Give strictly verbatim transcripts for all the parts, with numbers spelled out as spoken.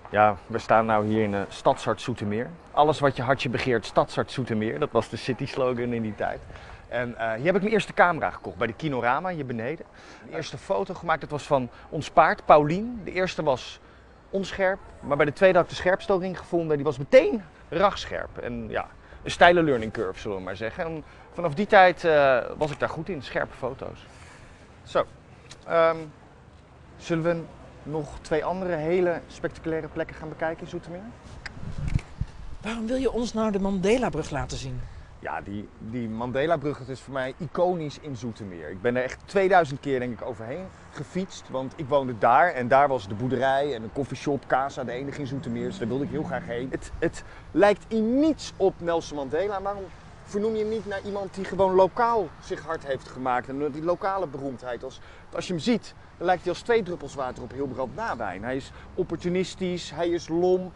Ja, we staan nu hier in uh, Stadshart Zoetermeer. Alles wat je hartje begeert, Stadshart Zoetermeer. Dat was de city slogan in die tijd. En uh, hier heb ik mijn eerste camera gekocht bij de Kinorama hier beneden. De eerste foto gemaakt, dat was van ons paard, Paulien. De eerste was onscherp, maar bij de tweede had ik de scherpstelring gevonden. Die was meteen ragscherp. En ja, een steile learning curve zullen we maar zeggen. En vanaf die tijd uh, was ik daar goed in, scherpe foto's. Zo, um, zullen we nog twee andere hele spectaculaire plekken gaan bekijken in Zoetermeer? Waarom wil je ons nou de Mandela-brug laten zien? Ja, die, die Mandela-brug, dat is voor mij iconisch in Zoetermeer. Ik ben er echt tweeduizend keer denk ik overheen gefietst, want ik woonde daar en daar was de boerderij en een koffieshop, Casa, de enige in Zoetermeer, dus daar wilde ik heel graag heen. Het, het lijkt in niets op Nelson Mandela. Waarom vernoem je hem niet naar iemand die gewoon lokaal zich hard heeft gemaakt en die lokale beroemdheid? Als, als je hem ziet, dan lijkt hij als twee druppels water op Hilbrand Nabijn. Hij is opportunistisch, hij is lomp.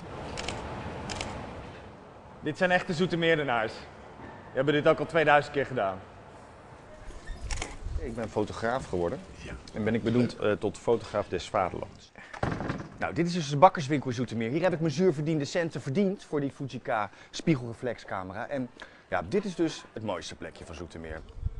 Dit zijn echte Zoetermeerdenaars. We hebben dit ook al tweeduizend keer gedaan. Ik ben fotograaf geworden. Ja. En ben ik bedoeld uh, tot fotograaf des vaderlands. Nou, dit is dus de bakkerswinkel in Zoetermeer. Hier heb ik mijn zuurverdiende centen verdiend voor die Fujica spiegelreflexcamera. En ja, dit is dus het mooiste plekje van Zoetermeer.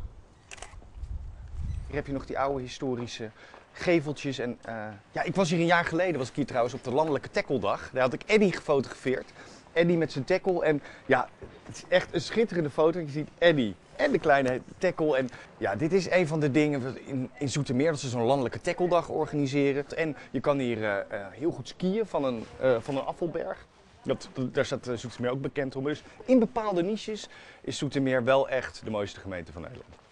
Hier heb je nog die oude historische geveltjes. En, uh, ja, ik was hier een jaar geleden, was ik hier trouwens op de landelijke tackledag. Daar had ik Eddie gefotografeerd. Eddie met zijn tackle en ja, het is echt een schitterende foto. Je ziet Eddie en de kleine tackle. En ja, dit is een van de dingen in, in Zoetermeer dat ze zo'n landelijke tackledag organiseren. En je kan hier uh, uh, heel goed skiën van een, uh, van een afvalberg. Dat, daar staat Zoetermeer ook bekend om. Dus in bepaalde niches is Zoetermeer wel echt de mooiste gemeente van Nederland.